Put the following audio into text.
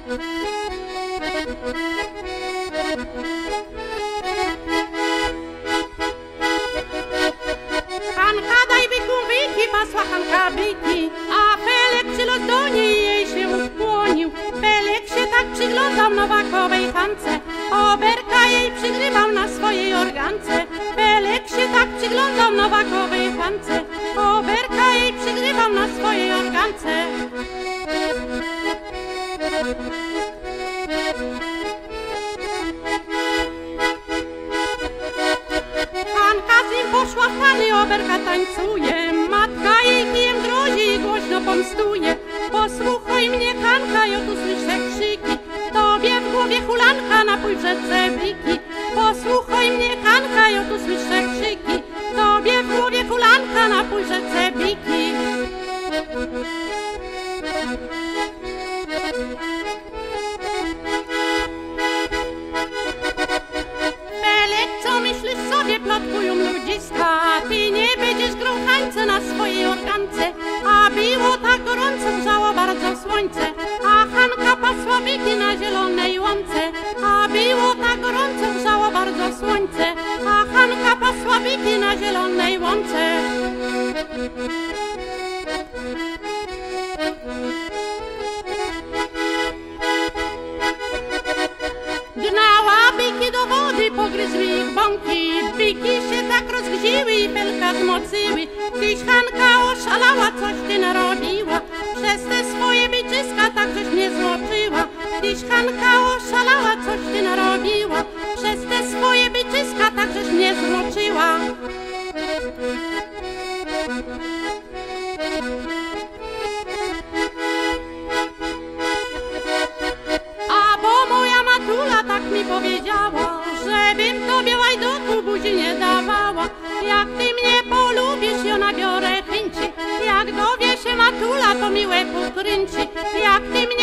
Hanka daj byku wyki, pasła Hanka byki, a Felek przylot do niej i jej się ukłonił. Felek się tak przyglądał Nowakowej Hance, oberka jej przygrywał na swojej organce. Felek się tak przyglądał Nowakowej Hance, oberka jej przygrywał na swojej organce. Hanka z nim poszła w tany, oberka tańcuje, matka jej kijem grozi i głośno pomstuje. Posłuchaj mnie, Hanka, ja tu słyszę krzyki, tobie w głowie hulanka, napój w rzece bliki. Posłuchaj mnie, Hanka, ja tu słyszę krzyki, tobie w głowie hulanka, napój w rzece bliki. Felek, co myślisz sobie, plotkują ludziska, ty nie będziesz grał tańce na swojej organce. A było tak gorąco, grzało bardzo słońce, a Hanka pasła byki na zielonej łące. A było tak gorąco, grzało bardzo słońce, a Hanka pasła byki na zielonej łące. Gnała byki do wody, pogryzły ich bąki, byki się tak rozgziły i Felka zmocyły. Tyś Hanka oszalała, coś ty narobiła, przez te swoje byczyska tak żeś mnie zmoczyła. Tyś Hanka oszalała, coś ty narobiła, przez te swoje byczyska tak żeś mnie zmoczyła. A bo moja matula tak mi powiedziała, żebym tobie łajdoku buzi nie dawała. Jak ty mnie polubisz, ja nabiorę chęci, jak dowie się matula, to miłe pokręci. Jak ty mnie